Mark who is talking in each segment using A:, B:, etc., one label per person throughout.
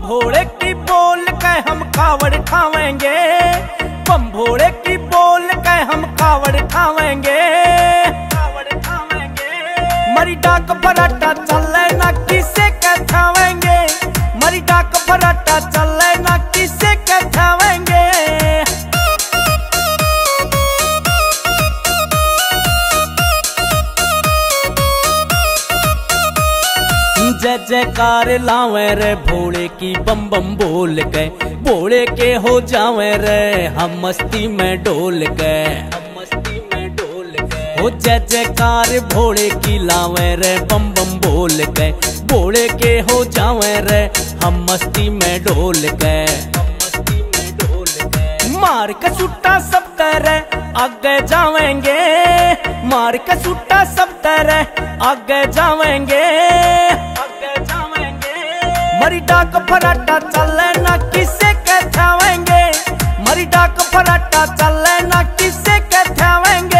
A: भोले की बोल के हम कावड़ ठावेंगे, बम भोले की बोल के हम कावड़ ठावेंगे, कावड़ ठावेंगे। मरी डाक फराटा चले ना किसे के ठावेंगे, मरी डाक फराटा चले ना किसे के ठावेंगे। जय जयकार लावे रे भोले की बम बम बोल के, भोले के हो जावे रे हम मस्ती में डोल के, हम मस्ती में डोल के। हो जय जयकार भोले की लावे रे बम बम बोल के, भोले के हो जावे रे हम मस्ती में डोल के, हम मस्ती में डोल के। मार के सुट्टा सब तेरे आगे जावेंगे, मार के सुट्टा सब तेरे आगे जावेंगे, आगे जावेंगे। मरी डाक फराटा चले ना किसे के ठावेंगे, मरी डाक फराटा चले ना किसे के ठावेंगे।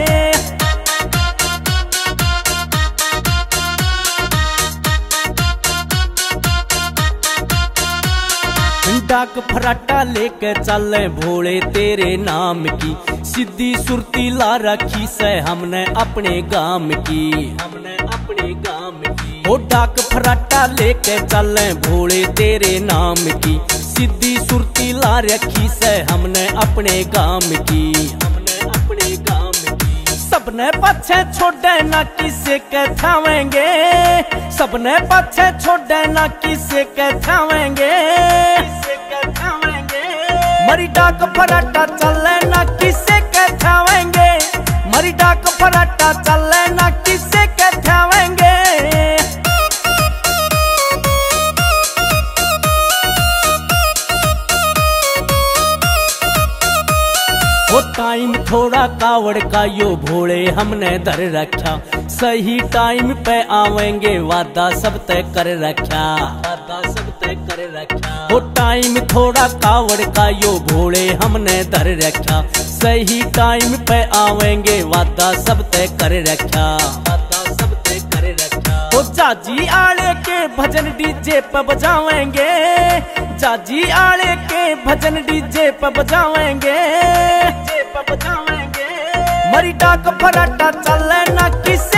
A: डाक फराटा लेके चले भोले तेरे नाम की, सीधी सुरती ला रखी से हमने अपने गांव की, हमने अपने गांव की। वो डाक फराटा लेके चले भोले तेरे नाम की, सीधी सुरती ला रखी से हमने अपने गांव की, हमने अपने गांव की। सबने पीछे छोड़े ना किसे के ठावेंगे, सबने पीछे छोड़े ना किसे के ठावेंगे, किसे के ठावेंगे। मरी डाक फराटा चले ना किसे के ठावेंगे, मरी डाक फराटा चले ना किसे के ठावेंगे। वो टाइम थोड़ा कावड़ का यो भोले हमने धर रखा, सही टाइम पे आवेंगे वादा सब तय कर रखा, वादा सब तय कर रखा। वो टाइम थोड़ा कावड़ का यो भोले हमने धर रखा, सही टाइम पे आवेंगे वादा सब तय कर रखा, वादा सब तय कर रखा। वो जाजी आले के भजन डीजे पे बजावेंगे, जाजी आले के भजन डीजे पे बजावेंगे, बजावेंगे। मरी डाक फराटा चले ना किस